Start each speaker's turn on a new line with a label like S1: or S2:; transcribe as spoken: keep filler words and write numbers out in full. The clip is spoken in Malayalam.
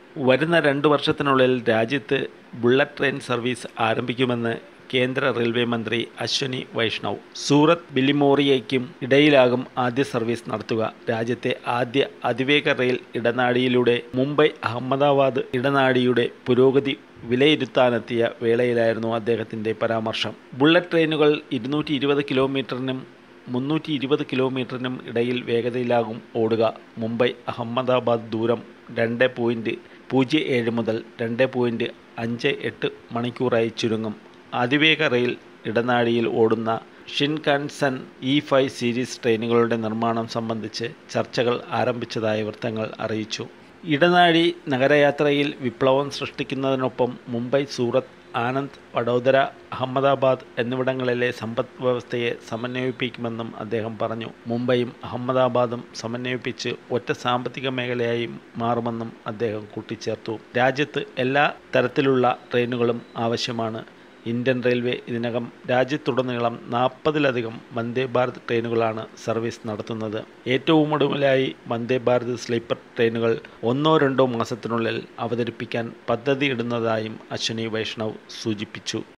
S1: വരുന്ന രണ്ട് വർഷത്തിനുള്ളിൽ രാജ്യത്ത് ബുള്ളറ്റ് ട്രെയിൻ സർവീസ് ആരംഭിക്കുമെന്ന് കേന്ദ്ര റെയിൽവേ മന്ത്രി അശ്വനി വൈഷ്ണവ്. സൂറത്ത് ബിലിമോറിയയ്ക്കും ഇടയിലാകും ആദ്യ സർവീസ് നടത്തുക. രാജ്യത്തെ ആദ്യ അതിവേഗ റെയിൽ ഇടനാഴിയിലൂടെ മുംബൈ അഹമ്മദാബാദ് ഇടനാഴിയുടെ പുരോഗതി വിലയിരുത്താനെത്തിയ വേളയിലായിരുന്നു അദ്ദേഹത്തിൻ്റെ പരാമർശം. ബുള്ളറ്റ് ട്രെയിനുകൾ ഇരുന്നൂറ്റി ഇരുപത് കിലോമീറ്ററിനും മുന്നൂറ്റി ഇരുപത് കിലോമീറ്ററിനും ഇടയിൽ വേഗതയിലാകും ഓടുക. മുംബൈ അഹമ്മദാബാദ് ദൂരം രണ്ട് പോയിൻറ്റ് പൂജ്യം ഏഴ് മുതൽ രണ്ട് പോയിൻറ്റ് അഞ്ച് എട്ട് മണിക്കൂറായി ചുരുങ്ങും. അതിവേഗ റെയിൽ ഇടനാഴിയിൽ ഓടുന്ന ഷിൻകാൻസൻ ഇ ഫൈവ് സീരീസ് ട്രെയിനുകളുടെ നിർമ്മാണം സംബന്ധിച്ച് ചർച്ചകൾ ആരംഭിച്ചതായി വൃത്തങ്ങൾ അറിയിച്ചു. ഇടനാഴി നഗരയാത്രയിൽ വിപ്ലവം സൃഷ്ടിക്കുന്നതിനൊപ്പം മുംബൈ, സൂറത്ത്, ആനന്ദ്, വഡോദര, അഹമ്മദാബാദ് എന്നിവിടങ്ങളിലെ സമ്പദ് വ്യവസ്ഥയെ സമന്വയിപ്പിക്കുമെന്നും അദ്ദേഹം പറഞ്ഞു. മുംബൈയും അഹമ്മദാബാദും സമന്വയിപ്പിച്ച് ഒറ്റ സാമ്പത്തിക മേഖലയായി മാറുമെന്നും അദ്ദേഹം കൂട്ടിച്ചേർത്തു. രാജ്യത്ത് എല്ലാ തരത്തിലുള്ള ട്രെയിനുകളും ആവശ്യമാണ്. ഇന്ത്യൻ റെയിൽവേ ഇതിനകം രാജ്യത്തുടനീളം നാൽപ്പതിലധികം വന്ദേ ഭാരത് ട്രെയിനുകളാണ് സർവീസ് നടത്തുന്നത്. ഏറ്റവും ഒടുവിലായി വന്ദേ ഭാരത് സ്ലീപ്പർ ട്രെയിനുകൾ ഒന്നോ രണ്ടോ മാസത്തിനുള്ളിൽ അവതരിപ്പിക്കാൻ പദ്ധതിയിടുന്നതായും അശ്വനി വൈഷ്ണവ് സൂചിപ്പിച്ചു.